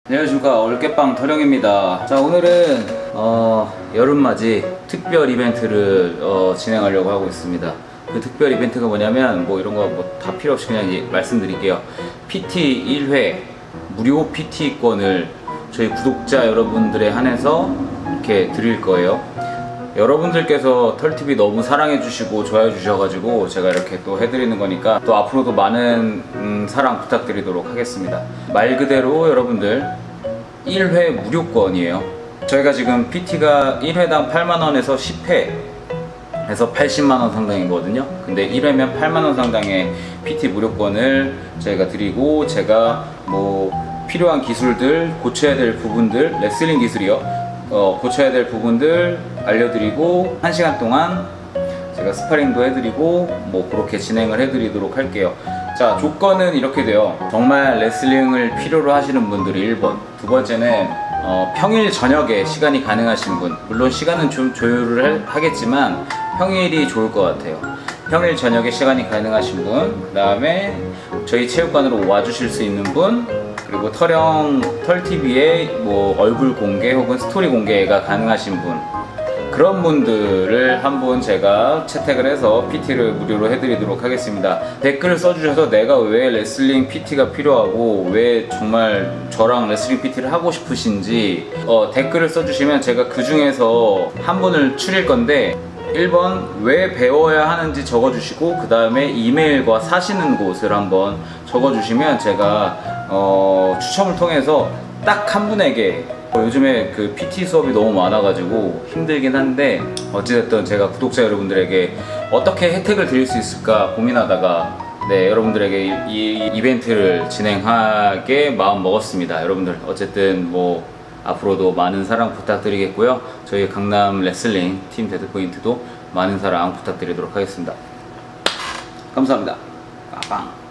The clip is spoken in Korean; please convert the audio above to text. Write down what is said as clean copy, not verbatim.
안녕하십니까, 올깨빵 터령입니다. 자, 오늘은 여름맞이 특별 이벤트를 진행하려고 하고 있습니다. 그 특별 이벤트가 뭐냐면 이런 거 다 필요 없이 그냥 말씀드릴게요. PT 1회 무료 PT권을 저희 구독자 여러분들에 한해서 이렇게 드릴 거예요. 여러분들께서 털TV 너무 사랑해 주시고 좋아해 주셔가지고 제가 이렇게 또 해드리는 거니까 또 앞으로도 많은 사랑 부탁드리도록 하겠습니다. 말 그대로 여러분들 1회 무료권이에요. 저희가 지금 PT가 1회당 8만원에서 10회에서 80만원 상당이거든요. 근데 1회면 8만원 상당의 PT 무료권을 저희가 드리고, 제가 필요한 기술들, 고쳐야 될 부분들, 레슬링 기술이요, 고쳐야 될 부분들 알려드리고 1시간 동안 제가 스파링도 해드리고 그렇게 진행을 해드리도록 할게요. 자, 조건은 이렇게 돼요. 정말 레슬링을 필요로 하시는 분들이 1번, 두 번째는 평일 저녁에 시간이 가능하신 분, 물론 시간은 좀 조율을 하겠지만 평일이 좋을 것 같아요. 평일 저녁에 시간이 가능하신 분, 그 다음에 저희 체육관으로 와주실 수 있는 분, 그리고 털TV에 얼굴 공개 혹은 스토리 공개가 가능하신 분, 그런 분들을 한번 제가 채택을 해서 PT를 무료로 해드리도록 하겠습니다. 댓글을 써주셔서 내가 왜 레슬링 PT가 필요하고 왜 정말 저랑 레슬링 PT를 하고 싶으신지 댓글을 써주시면 제가 그 중에서 한 분을 추릴 건데, 1번 왜 배워야 하는지 적어주시고, 그 다음에 이메일과 사시는 곳을 한번 적어주시면 제가 추첨을 통해서 딱 한 분에게, 요즘에 그 PT 수업이 너무 많아가지고 힘들긴 한데 어찌됐든 제가 구독자 여러분들에게 어떻게 혜택을 드릴 수 있을까 고민하다가 여러분들에게 이 이벤트를 진행하게 마음 먹었습니다. 여러분들 어쨌든 앞으로도 많은 사랑 부탁드리겠고요. 저희 강남 레슬링 팀 데드포인트도 많은 사랑 부탁드리도록 하겠습니다. 감사합니다. 빵.